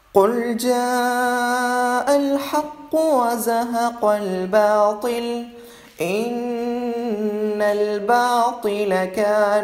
قل جاء الحق وزهق الباطل إن الباطل كان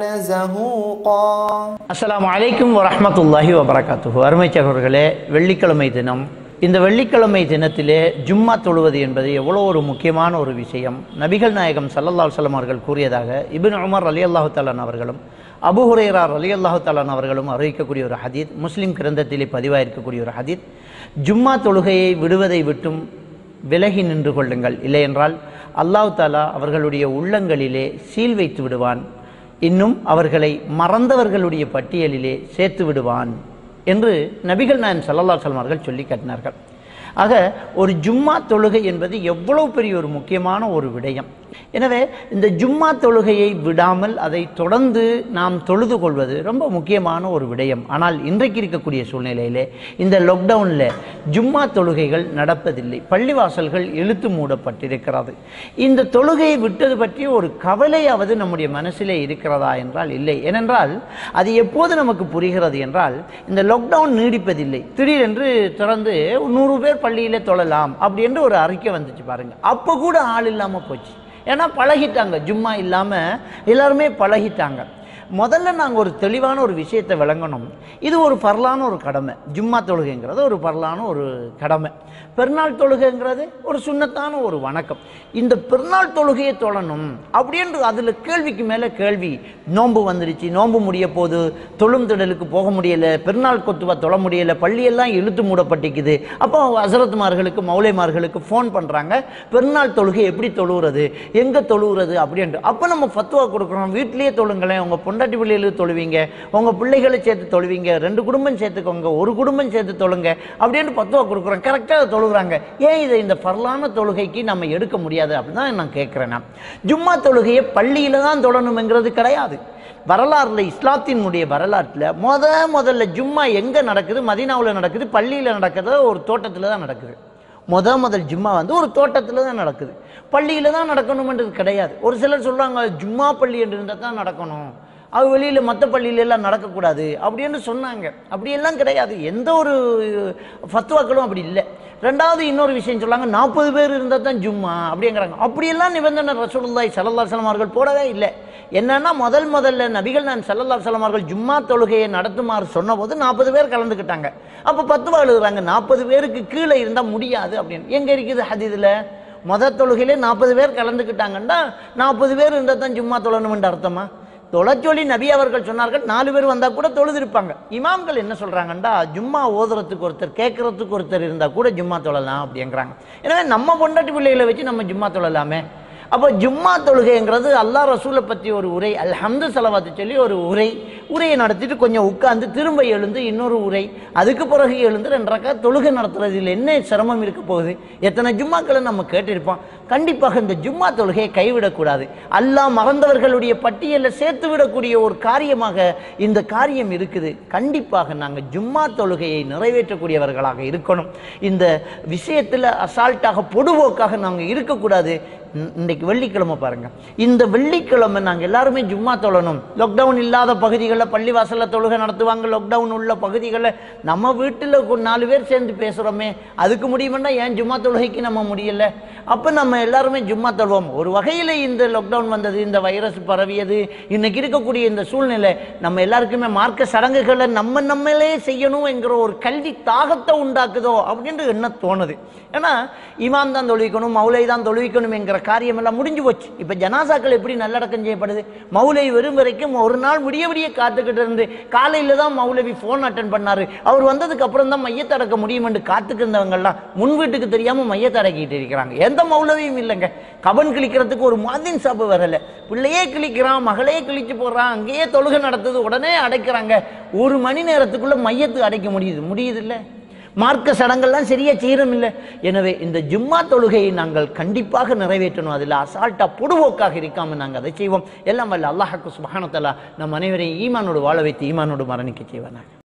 زهوقا. அஸ்ஸலாமு அலைக்கும் வரஹ்மத்துல்லாஹி வபரகாத்துஹு. அருமை சகோதரர்களே, வெள்ளிக்கிழமை தினம். இந்த வெள்ளிக்கிழமை தினத்திலே ஜும்மா தொழுவது என்பது எவ்வளோ ஒரு முக்கியமான ஒரு விஷயம். நபிகள் நாயகம் ஸல்லல்லாஹு அலைஹி வஸல்லம் அவர்கள் கூறியதாக இப்னு உமர் ரலியல்லாஹு தஆலா அவர்களும் அபூ ஹுரைரா ரலியல்லாஹு தஆலா அவர்களும் அறிவிக்கக்கூடிய ஒரு ஹதீத், முஸ்லிம் கிரந்தத்திலே பதிவாயிருக்கக்கூடிய ஒரு ஹதீத், ஜும்மா தொழுகையை விடுவதை விட்டும் விலகி நின்று கொள்ளுங்கள், இல்லையென்றால் அல்லாஹ் தஆலா அவர்களுடைய உள்ளங்களிலே சீல் வைத்து விடுவான், இன்னும் அவர்களை மறந்தவர்களுடைய பட்டியலிலே சேர்த்து விடுவான் என்று நபிகள் நாயகம் ஸல்லல்லாஹு அலைஹி வஸல்லம் அவர்கள் சொல்லி காட்டினார்கள். ஆக ஒரு ஜும்மா தொழுகை என்பது எவ்வளவு பெரிய ஒரு முக்கியமான ஒரு விடயம். எனவே இந்த ஜும்மா தொழுகையை விடாமல் அதை தொடர்ந்து நாம் தொழுது கொள்வது ரொம்ப முக்கியமான ஒரு விடயம். ஆனால் இன்றைக்கு இருக்கக்கூடிய சூழ்நிலையிலே இந்த லாக்டவுனில் ஜும்மா தொழுகைகள் நடப்பதில்லை, பள்ளிவாசல்கள் இழுத்து மூடப்பட்டிருக்கிறது. இந்த தொழுகையை விட்டது பற்றி ஒரு கவலையாவது நம்முடைய மனசிலே இருக்கிறதா என்றால் இல்லை. ஏனென்றால் அது எப்போது நமக்கு புரிகிறது என்றால், இந்த லாக்டவுன் நீடிப்பதில்லை, திடீரென்று திறந்து 100 பேர் பள்ளியிலே தொழலாம் அப்படி என்று ஒரு அறிக்கை வந்துச்சு பாருங்க. அப்போ கூட ஆள் இல்லாமல் போச்சு. ஏன்னா பழகிட்டாங்க, ஜும்மா இல்லாமல் எல்லாருமே பழகிட்டாங்க. முதல்ல நாங்கள் ஒரு தெளிவான ஒரு விஷயத்தை விளங்கணும். இது ஒரு பரலான ஒரு கடமை. ஜும்மா தொழுகைங்கிறது ஒரு பரலான ஒரு கடமை. பெருநாள் தொழுகைங்கிறது ஒரு சுன்னத்தான ஒரு வணக்கம். இந்த பெருநாள் தொழுகையை தொழணும் அப்படின்ட்டு அதில் கேள்விக்கு மேலே கேள்வி. நோன்பு வந்துடுச்சு, நோன்பு முடிய போது, தொழும் திடலுக்கு போக முடியலை, பெருநாள் கொத்துவா தொழ முடியலை, பள்ளியெல்லாம் இழுத்து மூடப்பட்டிக்குது. அப்போ ஹஸரத்மார்களுக்கு மௌலைமார்களுக்கு ஃபோன் பண்ணுறாங்க, பெருநாள் தொழுகை எப்படி தொழுகிறது, எங்கே தொழுகிறது அப்படின்ட்டு. அப்போ நம்ம ஃபத்வா கொடுக்குறோம், வீட்டிலேயே தொழுங்களேன், உங்கள் பொண்டாட்டி பிள்ளைகளுக்கு தொழுவீங்க, உங்கள் பிள்ளைகளை சேர்த்து தொழுவீங்க, 2 குடும்பம் சேர்த்துக்கோங்க, 1 குடும்பம் சேர்த்து தொழுங்க அப்படின்னு ஃபத்வா கொடுக்குறோம். கரெக்டாக தொழுகிறாங்க. ஏன் இதை இந்த பரலான தொழுகைக்கு நம்ம எடுக்க முடியாது அப்படின்னு தான் நான் கேட்குறேன். ஜும்மா தொழுகையை பள்ளியில் தான் தொழணுங்கிறது கிடையாது. வரலாறுல, இஸ்லாத்தினுடைய வரலாற்றில் முதல்ல ஜும்மா எங்கே நடக்குது? மதீனாவில் நடக்குது, பள்ளியில் நடக்குது, ஒரு தோட்டத்தில் தான் நடக்குது. முதல் ஜும்மா ஒரு தோட்டத்தில் தான் நடக்குது, பள்ளியில் தான் நடக்கணுமென்றது கிடையாது. ஒரு சிலர் சொல்கிறாங்க ஜும்மா பள்ளி என்று இருந்தால் தான் நடக்கணும், அது வெளியில் மற்ற பள்ளியிலெல்லாம் நடக்கக்கூடாது அப்படின்னு சொன்னாங்க. அப்படியெல்லாம் கிடையாது, எந்த ஒரு ஃபத்வாக்களும் அப்படி இல்லை. ரெண்டாவது இன்னொரு விஷயம் சொல்லாங்க, 40 பேர் இருந்தால் தான் ஜும்மா அப்படிங்கிறாங்க. அப்படியெல்லாம் நிபந்தனை ரசூலுல்லாஹி ஸல்லல்லாஹு அலைஹி வஸல்லம் அவர்கள் போடவே இல்லை. என்னன்னா முதல்ல நபிகள் நாயகம் ஸல்லல்லாஹு அலைஹி வஸல்லம் அவர்கள் ஜும்மா தொழுகையை நடத்துமாறு சொன்னபோது 40 பேர் கலந்துக்கிட்டாங்க. அப்போ ஃபத்வா எழுதுறாங்க 40 பேருக்கு கீழே இருந்தால் முடியாது அப்படின்னு. எங்கே இருக்குது ஹதீஸில்? தொழுகையிலே 40 பேர் கலந்துக்கிட்டாங்கன்னா 40 பேர் இருந்தால் தான் ஜும்மா தொழணும்னு அர்த்தமா? தொலைச்சொல்லி நபி அவர்கள் சொன்னார்கள், 4 பேர் வந்தால் கூட தொழுதிருப்பாங்க. இமாம்கள் என்ன சொல்கிறாங்கண்டா, ஜும்மா ஓதுறதுக்கு ஒருத்தர், கேட்குறதுக்கு ஒருத்தர் இருந்தால் கூட ஜும்மா தொழலாம் அப்படிங்கிறாங்க. எனவே நம்ம பொண்டாட்டி பிள்ளைகளை வச்சு நம்ம ஜும்மா தொழலாமே. அப்போ ஜும்மா தொழுகைங்கிறது அல்லாஹ் ரசூலை பற்றி ஒரு உரை, அல்ஹம்து ஸலவாத்து சொல்லி ஒரு உரையை நடத்திட்டு கொஞ்சம் உட்கார்ந்து திரும்ப எழுந்து இன்னொரு உரை, அதுக்கு பிறகு எழுந்து 2 ரக்காத் தொழுகை நடத்துறதில் என்ன சிரமம் இருக்க போகுது? எத்தனை ஜும்மாக்களை நம்ம கேட்டிருப்போம். கண்டிப்பாக இந்த ஜும்மா தொழுகையை கைவிடக்கூடாது. அல்லாஹ் மறந்தவர்களுடைய பட்டியலில் சேர்த்து விடக்கூடிய ஒரு காரியமாக இந்த காரியம் இருக்குது. கண்டிப்பாக நாங்கள் ஜும்மா தொழுகையை நிறைவேற்றக்கூடியவர்களாக இருக்கணும். இந்த விஷயத்தில் அசால்ட்டாக, பொடுபோக்காக நாங்கள் இருக்கக்கூடாது. இன்றைக்கு வெள்ளிக்கிழமை பாருங்கள், இந்த வெள்ளிக்கிழமை நாங்கள் எல்லாருமே ஜும்மா தொழணும். லாக்டவுன் இல்லாத பகுதிகளில் பள்ளிவாசலில் தொழுகை நடத்துவாங்க. லாக்டவுன் உள்ள பகுதிகளில் நம்ம வீட்டில் 4 பேர் சேர்ந்து பேசுகிறோமே, அதுக்கு முடியுமென்னா ஏன் ஜும்மா தொழுகைக்கு நம்ம முடியலை? அப்போ நம்ம எல்லாருமே ஜும்மா தொழுவோம். ஒரு வகையில் இந்த லாக்டவுன் வந்தது, இந்த வைரஸ் பரவியது, இன்னைக்கு இருக்கக்கூடிய இந்த சூழ்நிலை நம்ம எல்லாருக்குமே மார்க்க சடங்குகளை நம்மளே செய்யணும் என்கிற ஒரு கல்வி தாகத்தை உண்டாக்குதோ அப்படின்ட்டு என்ன தோணுது. ஏன்னா இமாம் தான் தொழுவிக்கணும், மௌலை தான் தொழுவிக்கணும் என்கிற காரியம் எல்லாம் முடிஞ்சு போச்சு. இப்போ ஜனாசாக்கள் எப்படி நல்லடக்கம் செய்யப்படுது? மௌலை வரும் வரைக்கும் ஒரு நாள் விடிய காத்துக்கிட்டு இருந்து காலையில் தான் மௌலவி ஃபோன் அட்டன் பண்ணார், அவர் வந்ததுக்கு அப்புறம் தான் மையத்தடக்க முடியும் என்று காத்துக்கிருந்தவங்கள்லாம் முன் வீட்டுக்கு தெரியாமல் மையத்தடக்கிட்டு இருக்கிறாங்க. எந்த மௌலவியும் இல்லைங்க. கபன் கிழிக்கிறதுக்கு ஒரு முஅத்தின் சாப்பு வரலை, பிள்ளையே கிழிக்கிறான், மகளே கிழிச்சு போடுறான், அங்கேயே தொழுகை நடத்துது, உடனே அடைக்கிறாங்க. 1 மணி நேரத்துக்குள்ள மையத்து அடைக்க முடியுது இல்லை? மார்க்க சடங்கெல்லாம் சரியா செய்யறோம் இல்லை? எனவே இந்த ஜும்மா தொழுகையை நாங்கள் கண்டிப்பாக நிறைவேற்றணும். அதில் அசால்ட்டா பொடுவோக்காக இருக்காமல் நாங்கள் அதை செய்வோம். எல்லாம் வல்ல அல்லாஹ் சுப்ஹானஹு வ தஆலா நம் அனைவரையும் ஈமானோடு வாழ வைத்து ஈமானோடு மரணிக்க செய்வானாக.